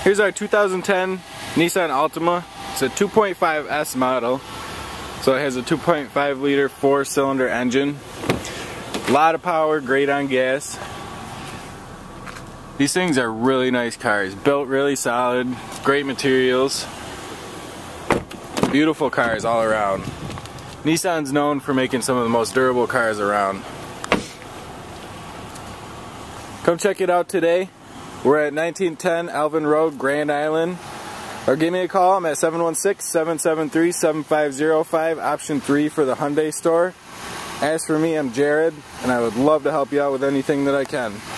Here's our 2010 Nissan Altima. It's a 2.5 S model. So it has a 2.5 liter 4-cylinder engine. A lot of power, great on gas. These things are really nice cars. Built really solid, great materials. Beautiful cars all around. Nissan's known for making some of the most durable cars around. Come check it out today. We're at 1910 Alvin Road, Grand Island. Or give me a call. I'm at 716-773-7505, option 3 for the Hyundai store. As for me, I'm Jared, and I would love to help you out with anything that I can.